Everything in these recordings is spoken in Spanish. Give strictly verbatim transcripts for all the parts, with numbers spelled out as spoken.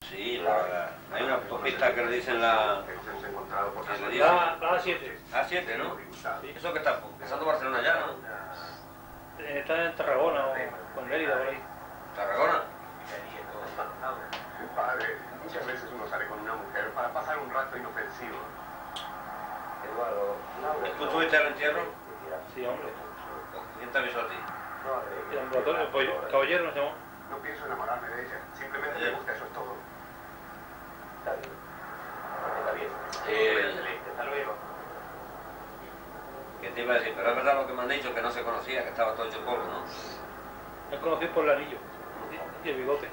Sí, la, hay una autopista que le dicen la... La, la A siete. A siete, ¿no? Sí. Eso que está empezando Barcelona ya, ¿no? Está en Tarragona o con Mérida por ahí. ¿Tarragona? Padre, muchas veces uno sale con una mujer para pasar un rato inofensivo. ¿Tú tuviste el entierro? Sí, hombre. ¿Quién te avisó a ti? El ambulatorio, el pollo- caballero nos llamó. No pienso enamorarme de ella. Simplemente me gusta, eso es todo. Está bien. Está bien. Eh, Hasta luego. ¿Qué te iba a decir? Pero es verdad lo que me han dicho, que no se conocía, que estaba todo hecho polvo, ¿no? Me conocí por el anillo y el bigote.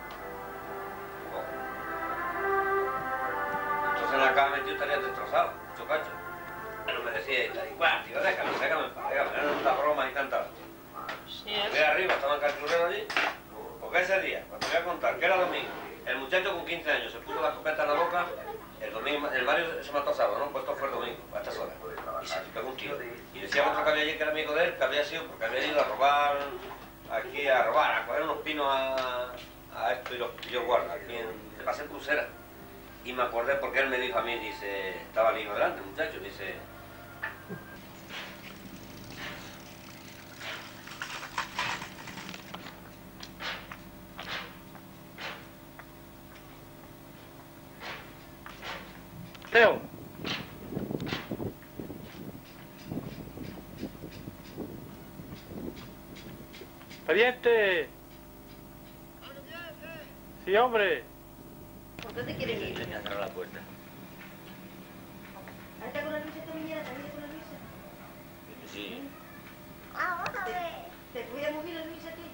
Entonces en la cama yo estaría destrozado, mucho cacho. Pero me decía, igual, tío, déjame, déjame, déjame, eran tantas bromas y tantas. Sí, Fui arriba, estaban cartureros allí. Porque ese día, cuando voy a contar, que era domingo, el muchacho con quince años se puso la escopeta en la boca, el domingo, el Mario se mató sábado, ¿no? Pues esto fue el domingo, a estas horas. Y se pegó un tiro. Y decía otro que había allí que era amigo de él, que había sido porque había ido a robar, aquí a robar, a coger unos pinos a, a esto y los pillos guarda, aquí en, le pasé pulsera. Y me acordé porque él me dijo a mí, dice, estaba el hijo delante, el muchacho, dice... Teo. Pariente. Sí, hombre. ¿Por qué te quieres ir? Tenía que cerrar la puerta. ¿Ahí está con la Luisa esta mañana? ¿También con la Luisa? Sí. ¿Te, te cuida muy bien la Luisa a ti?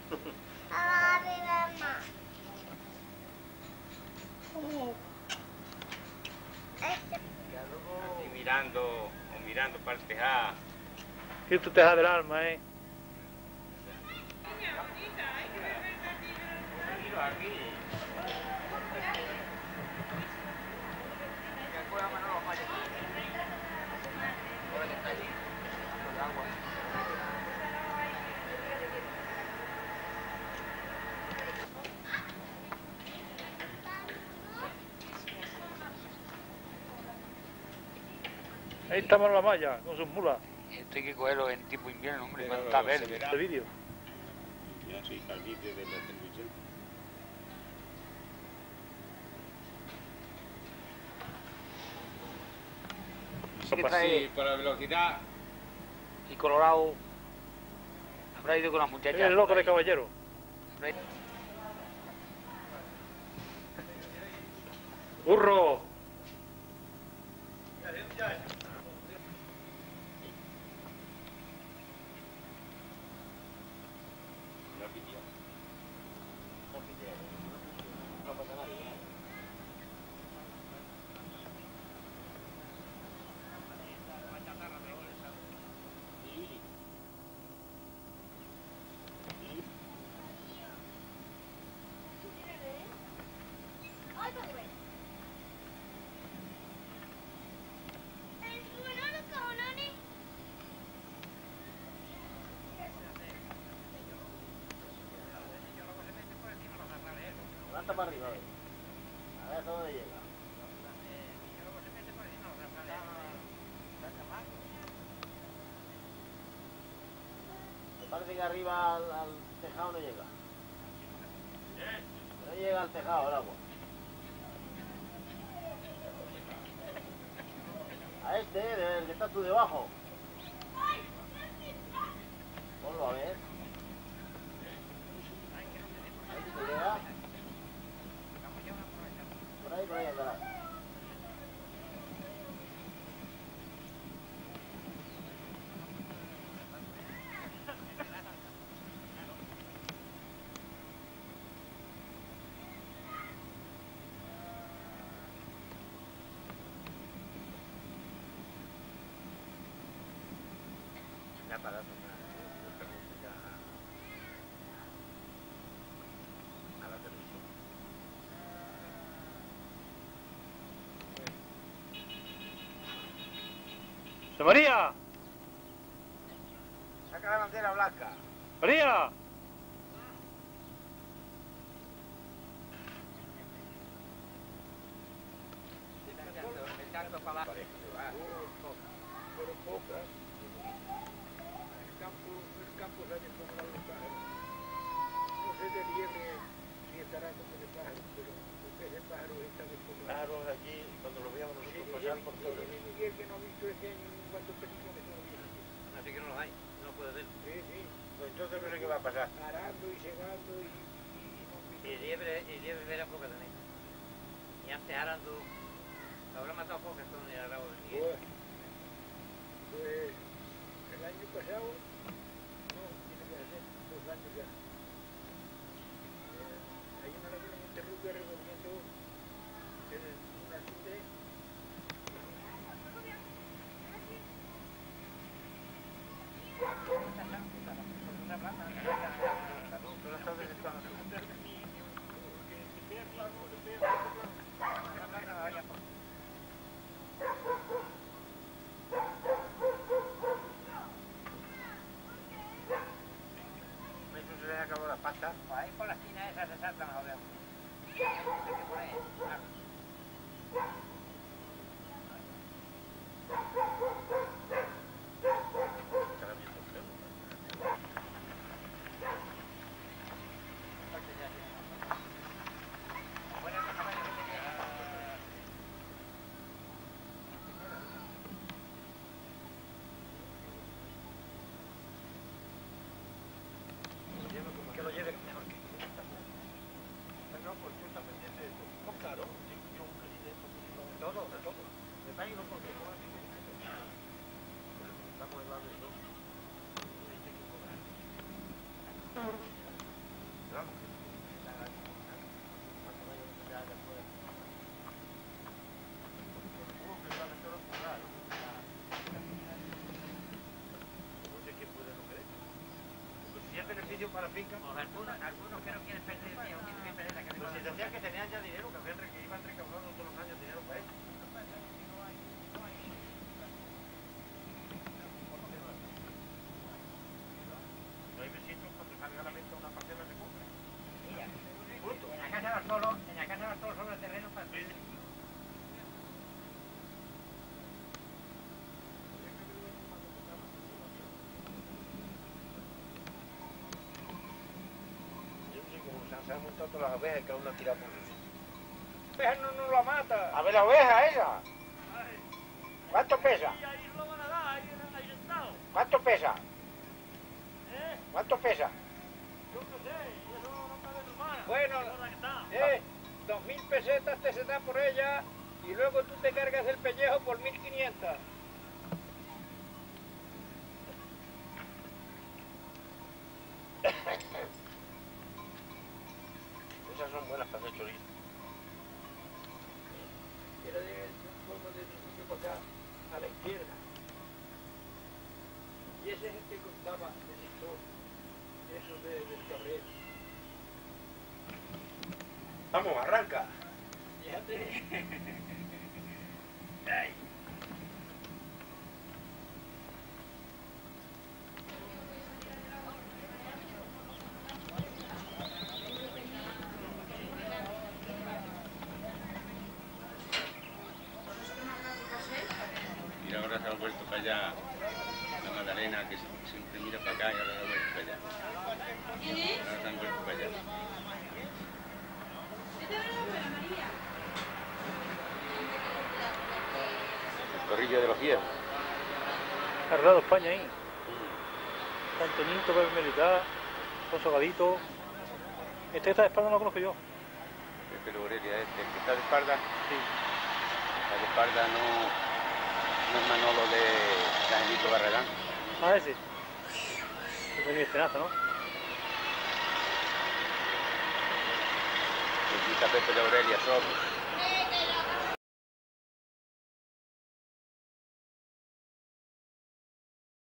Y mirando, o mirando para el tejado. Que tú te dejas del alma, ¿eh? Ahí estamos en la malla, con sus mulas. Esto hay que cogerlo en tipo invierno, hombre, Pero cuando está se verde. verá. Este vídeo. Ya sí, para el vídeo de la televisión. ¿Qué trae? Sí, por la velocidad. Y Colorado habrá ido con las muchachas. Es el loco de caballero. Habrá ido- ¡Burro! Levanta para arriba, a ver. A ver hasta dónde llega. Me parece que arriba al, al tejado no llega. No llega al tejado el agua. A este, del que está tú debajo. Ponlo a ver. Ahí sí te llega. Por ahí, por ahí andará. Ya para a la televisión. ¡Se María! Saca la bandera blanca. ¡María! para la... Pero pocas. El campo, el campo sale como la de los pájaros. No sé de liebre si estará como de pájaros, pero los peces pájaros están despojados. Pájaros allí, cuando los veíamos Sí, nosotros dice, pasar por todo. dice Miguel que no ha visto este año cuántos pelicones son los aquí. Así que no los hay, no puede ver. Sí, sí. Pues entonces no sé qué va a pasar. Arando y segando y... y no han visto Y liebre, y liebre verá poca también. Y antes arando, habrá matado pocas con el arado del Miguel. Pues, pues el año pasado, no, tiene que hacer dos años ya. Eh, hay una laguna rubia revolviendo el, una sunde. Eso se les acabó la pasta. Ahí por la esquina esa se saltan las ovejas. Hay que poner, claro. Que lo lleven mejor que no, pues tú estás pendiente de todo. Pues claro, yo un presidente, de todo, de todo. De país no porque no así que estamos hablando de todo. Hay que cobrar. Pero vamos, que están ahí, cuando vayan a ya después. Supongo que van a estar cobrar, ¿no? No sé quién puede no querer. Si es beneficio para finca, Pues algunos, algunos que no quieren perder el tiempo, tienen que perder la pues si decían que tenían ya dinero, que, habían, que iban recaudando todos los años dinero para eso. No hay besitos cuando salga a la venta una parcela de compra. Mira, en la casa de Bartolo, en la casa de Bartolo sobre el terreno para... Yo no sé cómo se han montado todas las ovejas y cada una tirada por el sitio. ¡Oveja no nos la mata! A ver la oveja esa. ¿Cuánto pesa? ¿Cuánto pesa? ¿Cuánto pesa? Bueno, eh, dos mil pesetas te se da por ella y luego tú te cargas el pellejo por mil quinientas. Esas son buenas para hacer chorizo. Era de un pueblo de sitio para acá, a la izquierda. Y ese es el que contaba el historia, eso de, del cabrero. Vamos, arranca. Fíjate. Ay. Y ahora se ha vuelto para allá la Magdalena, que siempre mira para acá y ahora se ha vuelto para allá. Ahora se han vuelto para allá. El corrillo de los hierros. Arreglado España ahí. Antonito, Pepe Militar, José Gadito. Este que está de espalda no lo conozco yo. Pepe Aurelia, este, el que está de espalda, Sí. está de espalda no, no es Manolo de Danielito Barragán. Ah, ese. Ese es mi escenazo, ¿no? El que está Pepe de Aurelia solo.